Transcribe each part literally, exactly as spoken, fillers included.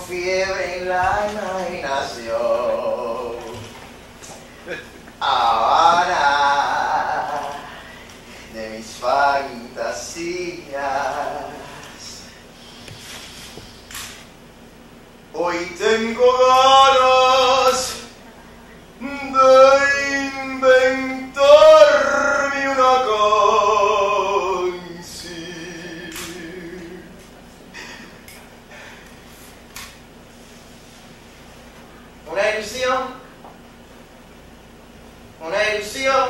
fiebre en la imaginación. Habana de mis fantasías. Hoy tengo ganas de inventarme una canción. Una ilusión, una ilusión,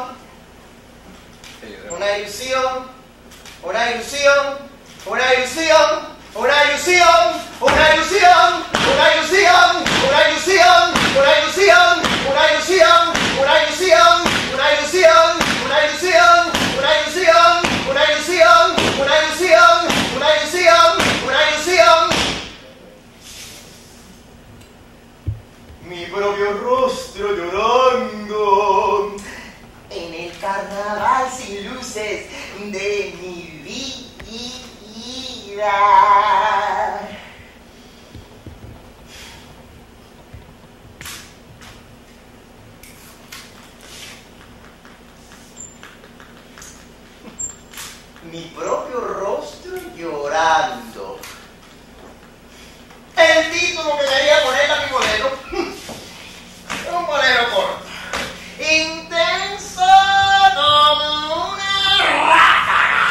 una ilusión, una ilusión, una ilusión, una ilusión, una ilusión, una ilusión, una ilusión, una ilusión, una ilusión, una ilusión, una ilusión, una ilusión, una ilusión, una ilusión, una ilusión, una ilusión, una ilusión. Mi propio rostro llorando en el carnaval sin luces de mi vida. Mi propio rostro llorando. El título que quería ponerle a mi bolero. Un bolero corto. Intenso como una ráfaga.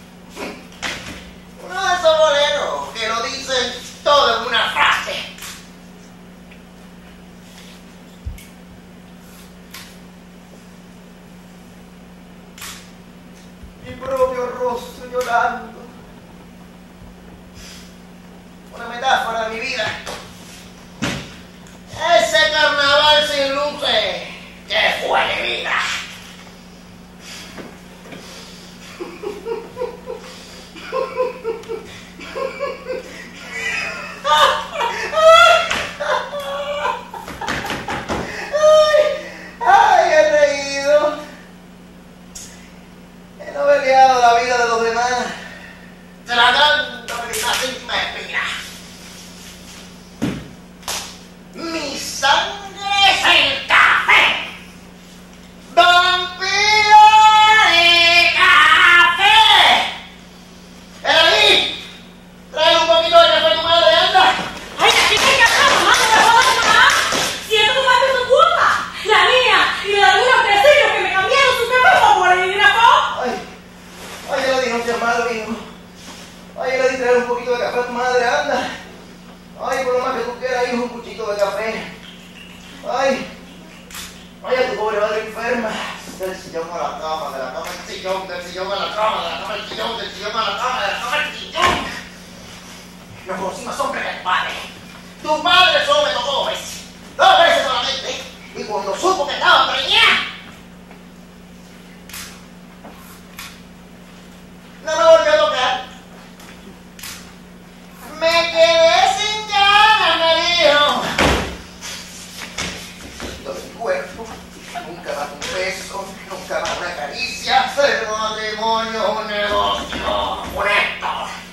Uno de esos boleros que lo dicen todo en una frase. Mi propio rostro llorando. Una metáfora de mi vida. Ese carnaval sin luces que fue mi vida. Ay, ay, he reído. He noveleado la vida de los demás, tratando de la misma espina. Mi sangre es el café. Vampiro de café. ¡Elaí! Trae un poquito de café a tu madre, anda. ¡Ay, la chica que acá, mamá! ¡No me jodas, mamá! Si esto tu madre es tu culpa. La mía y la de algunos vecinos que me cambiaron su café por bolígrafo. Ay, ay, Elaí, no seas malo, hijo. Ay, Elaí, trae un poquito de café a tu madre, anda. Ay, por lo más que tú quieras, hijo, un cuchito de café. Ay, ay, a tu pobre madre enferma. Del sillón a la cama, de la cama al sillón, del sillón a la cama, de la cama al sillón, del sillón a la cama, de la cama al sillón. No conocí más hombre que tu padre. Tu padre solo me tocó dos veces. Dos veces solamente. Y cuando supo que estaba preñada, no me volvió a tocar. Me quedé sin ganas, me dijo. Todo mi cuerpo, nunca más un beso, nunca más una caricia. Ser matrimonio es un negocio honesto.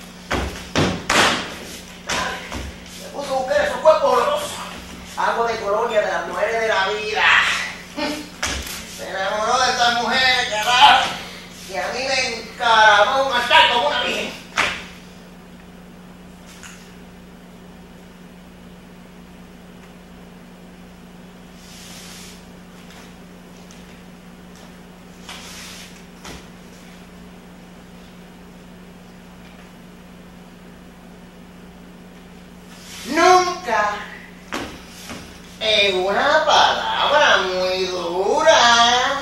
Me puso a buscar esos cuerpos olorosos. Agua de colonia de las mujeres de la vida. Se enamoró de estas mujeres, carajo. Y a mí me encaramó un altar como una virgen. Nunca, en una palabra muy dura,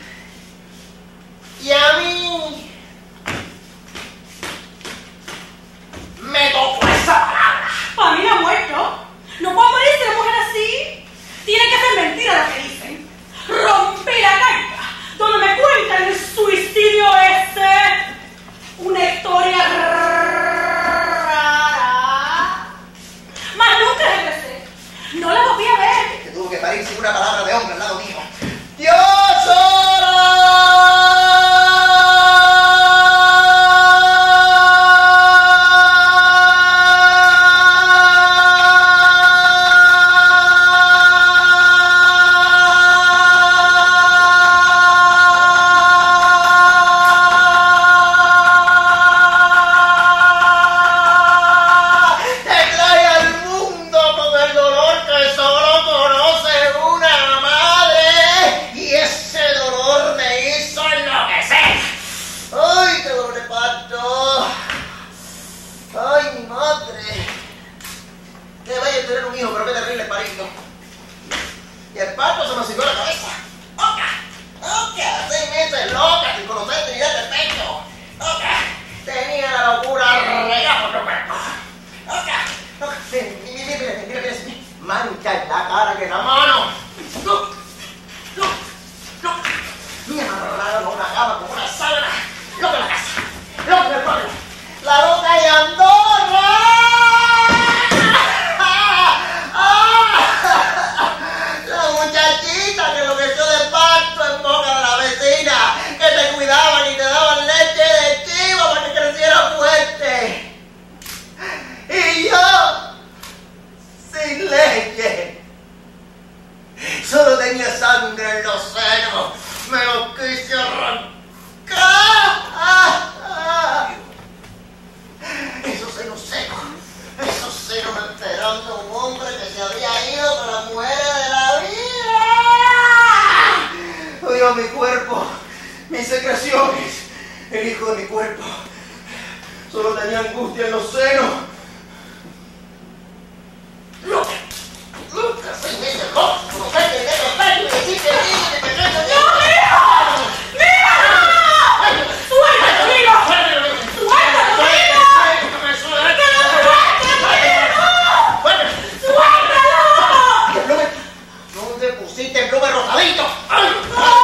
y a mí me tocó esa palabra. Para mí la ha muerto. No puedo morirse de mujer así. Tiene que ser mentira lo que dicen. Rompí la carta donde me cuentan el suicidio ese. Una historia rara. Más nunca regresé. No la volví a ver. Que tuvo que parir sin una palabra de hombre al lado mío. dentro de mi cuerpo. Solo tenía angustia en los senos. Lucas, Lucas, seis meses, no, no sé qué es los tallos, me decís que me que me ¡No, mira! ¡Mira! ¡Suéltalo, amigo! ¡Suéltalo, amigo! ¿Dónde pusiste el bloque rosadito? ¡Ay!